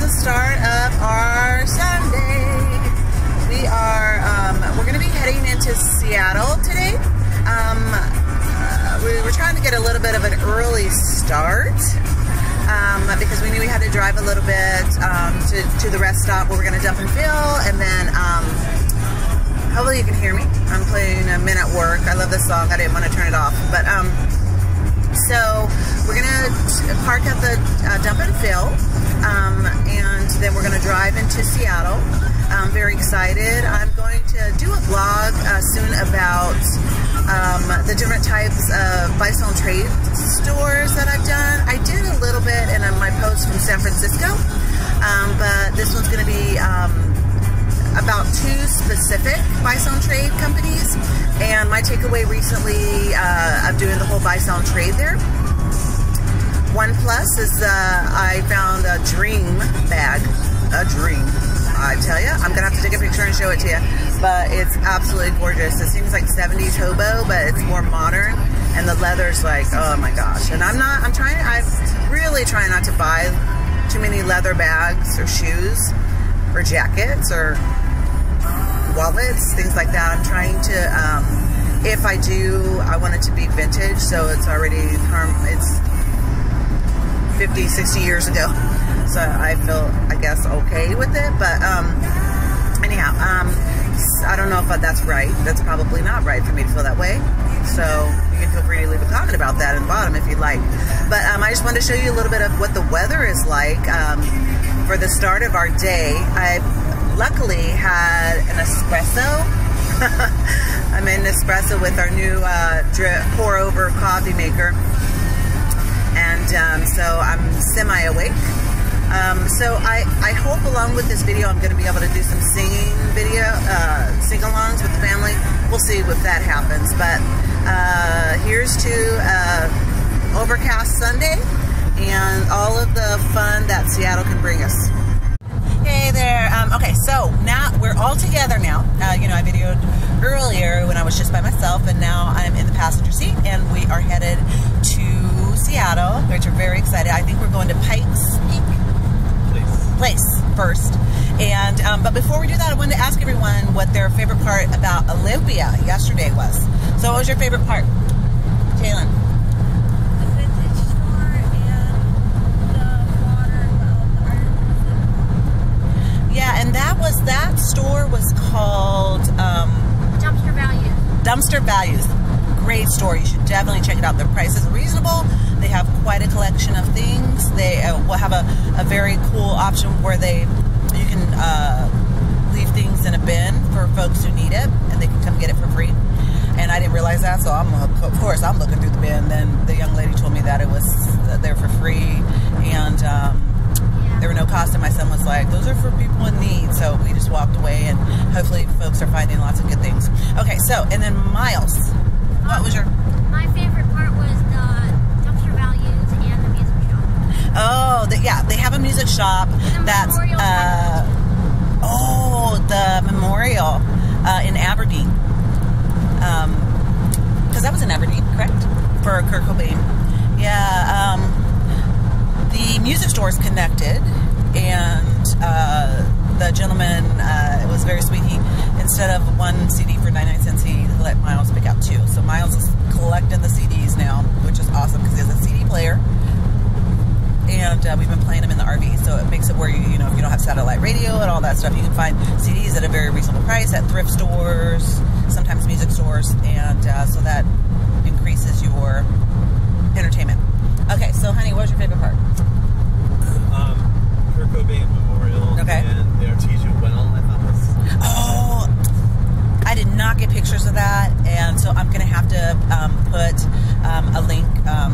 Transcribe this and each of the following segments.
the start of our Sunday. We're going to be heading into Seattle today. We were trying to get a little bit of an early start because we knew we had to drive a little bit to the rest stop where we're going to dump and fill, and then hopefully you can hear me. I'm playing a minute work. I love this song. I didn't want to turn it off, but so we're going to park at the dump and fill, and then we're going to drive into Seattle. I'm very excited. I'm going to do a vlog soon about the different types of buy-sell trade stores that I've done. I did a little bit in my post from San Francisco, but this one's going to be about two specific buy-sell trade companies, and my takeaway recently of doing the whole buy-sell trade there. One plus is I found a dream bag, a dream. I tell you, I'm gonna have to take a picture and show it to you, but it's absolutely gorgeous. It seems like 70s hobo, but it's more modern, and the leather's like, oh my gosh. And I'm really trying not to buy too many leather bags or shoes or jackets or wallets, things like that. I'm trying to, if I do, I want it to be vintage, so it's already, it's 50, 60 years ago. So I feel, I guess, okay with it. But anyhow, I don't know if that's right. That's probably not right for me to feel that way. So you can feel free to leave a comment about that in the bottom if you'd like. But I just wanted to show you a little bit of what the weather is like for the start of our day. I luckily had an espresso. I made an espresso with our new pour over coffee maker. And so I'm semi-awake. So I hope along with this video I'm going to be able to do some singing video, sing-alongs with the family. We'll see if that happens. But here's to overcast Sunday and all of the fun that Seattle can bring us. Hey there. Okay, so now we're all together now. You know, I videoed earlier when I was just by myself, and now I'm in the passenger seat, and we are headed to Seattle, which we're very excited. I think we're going to Pike's place first. And but before we do that, I wanted to ask everyone what their favorite part about Olympia yesterday was. So what was your favorite part, Jalen? The vintage store and the water well. Yeah, and that store was called Dumpster Values. Dumpster Values. Great store. You should definitely check it out. The prices are reasonable. They have quite a collection of things. They will have a very cool option where you can leave things in a bin for folks who need it, and they can come get it for free. And I didn't realize that, so of course I'm looking through the bin. Then the young lady told me that it was there for free, and there were no cost. And my son was like, "Those are for people in need." So we just walked away, and hopefully folks are finding lots of good things. Okay, so and then Miles. What was your... My favorite part was the dumpster values and the music shop. Oh, yeah, they have a music shop that's... the memorial in Aberdeen. Because that was in Aberdeen, correct? For Kurt Cobain. Yeah, the music store is connected, and the gentleman, it was very sweet. He, instead of one CD for 99 cents, he let Miles pick out two. So Miles is collecting the CDs now, which is awesome because he has a CD player, and we've been playing them in the RV. So it makes it where you know, if you don't have satellite radio and all that stuff, you can find CDs at a very reasonable price at thrift stores, sometimes music stores, and so that increases your entertainment. Okay, so honey, what was your favorite part? Kurt Cobain Memorial. Okay. And the Artesian Well. I thought was... Oh, I did not get pictures of that, and so I'm going to have to put a link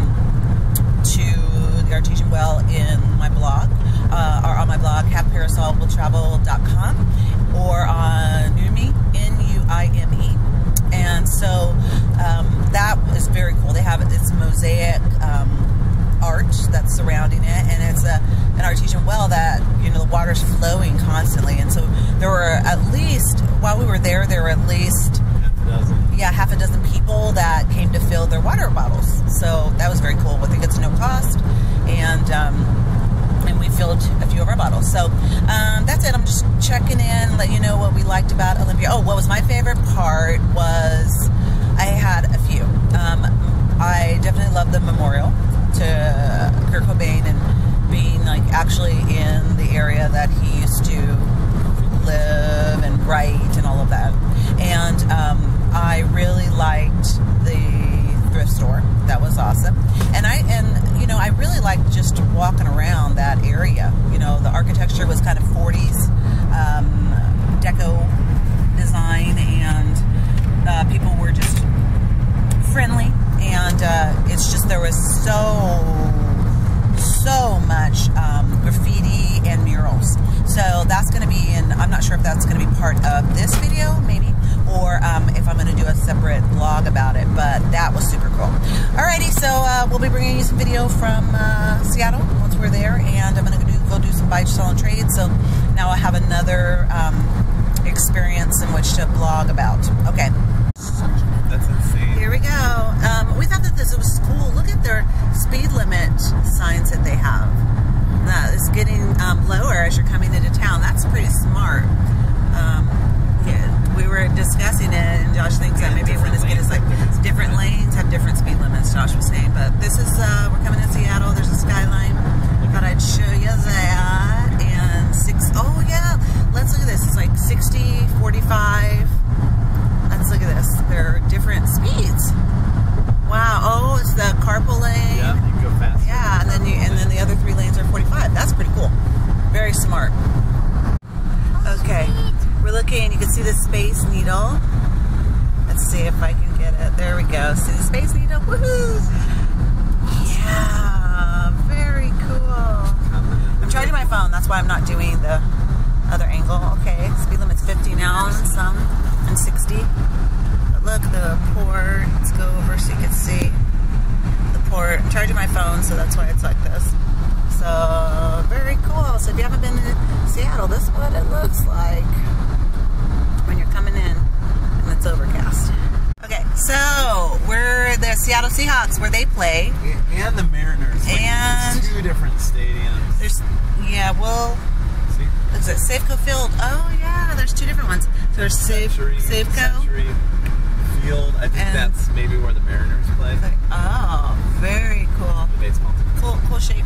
to the Artesian Well in my blog, or on my blog, halfparasolwilltravel.com, or on Nuime, N-U-I-M-E. And so that is very cool. They have this mosaic art that's surrounding it, and it's an artesian well that, you know, the water's flowing constantly. And so there were at least, while we were there were at least half a dozen people that came to fill their water bottles. So that was very cool. I think it's no cost, and we filled a few of our bottles. Seattle. So that's it. I'm just checking in, let you know what we liked about Olympia. Oh, what was my favorite part was I had a few. I definitely love the memorial to Kurt Cobain and being like actually in the area that he used to live and write and all of that. And I really liked the thrift store. That was awesome. And I really liked just walking around that area. You know, the architecture was kind of 40s deco design, and people were just friendly, and it's just there was so much graffiti and murals. So that's going to be in, I'm not sure if that's going to be part of this video, maybe, or if I'm going to do a separate vlog about it, but that was super cool. Alrighty, so we'll be bringing you some video from Seattle once we're there, and I'm going to go do some buy, sell, and trade. So now I have another experience in which to blog about. Okay. That's insane. Here we go. We thought that this was cool. Look at their speed limit signs that they have. That is getting lower as you're coming into town. That's pretty smart. Yeah, we were discussing it, and Josh thinks that maybe when it's getting like different lanes have different speed limits. Josh was saying, but this is we're coming to Seattle. There's a skyline. Thought I'd show you that. And oh yeah, let's look at this. It's like 60, 45. Let's look at this. There are different speeds. Wow. Oh, it's the carpool lane. Yeah, you can go fast. Yeah, and then the other 3 lanes are 45. That's pretty cool. Very smart. Okay, we're looking. You can see the Space Needle. Let's see if I can get it. There we go. See the Space Needle? Woohoo! Yeah, very cool. I'm charging my phone. That's why I'm not doing the other angle. Okay, speed limit's 50 now, and 60. But look, the port. Let's go over so you can see the port. I'm charging my phone, so that's why it's like this. So, very cool. So if you haven't been to Seattle, this is what it looks like when you're coming in and it's overcast. Okay, so we're the Seattle Seahawks, where they play. And the Mariners. Like, And it's 2 different stadiums. There's, yeah, well, See? looks like Safeco Field. Oh yeah, there's 2 different ones. So there's Safeco. Century Field. I think And that's maybe where the Mariners play. Oh, very cool. The baseball team. Cool shape.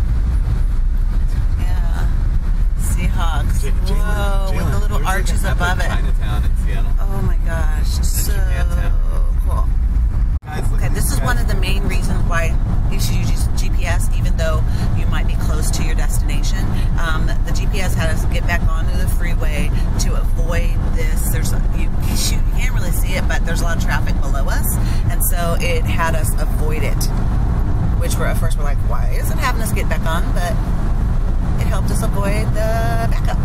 Yeah. Seahawks. Whoa, with the little arches above it. Chinatown in Seattle. Oh my gosh, so cool. Okay, this is one of the main reasons why you should use GPS, even though you might be close to your destination. The GPS had us get back onto the freeway to avoid this. You can't really see it, but there's a lot of traffic below us, and so it had us avoid it. Which at first we're like, why is it having us get back on? But it helped us avoid the backup.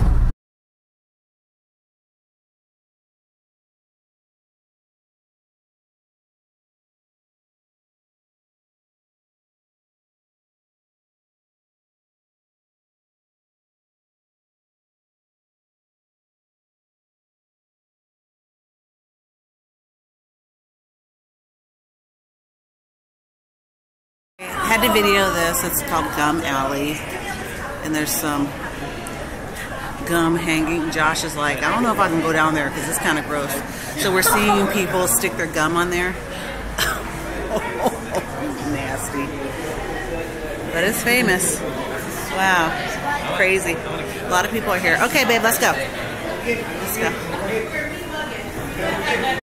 I had to video this. It's called Gum Alley, and there's some gum hanging. Josh is like, I don't know if I can go down there because it's kind of gross. So we're seeing people stick their gum on there. Nasty. But it's famous. Wow. Crazy. A lot of people are here. Okay, babe, let's go. Let's go.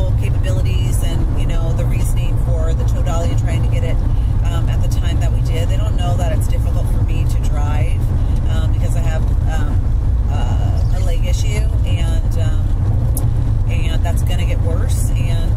know, capabilities and, you know, the reasoning for the tow dolly and trying to get it at the time that we did. They don't know that it's difficult for me to drive because I have a leg issue, and that's going to get worse. And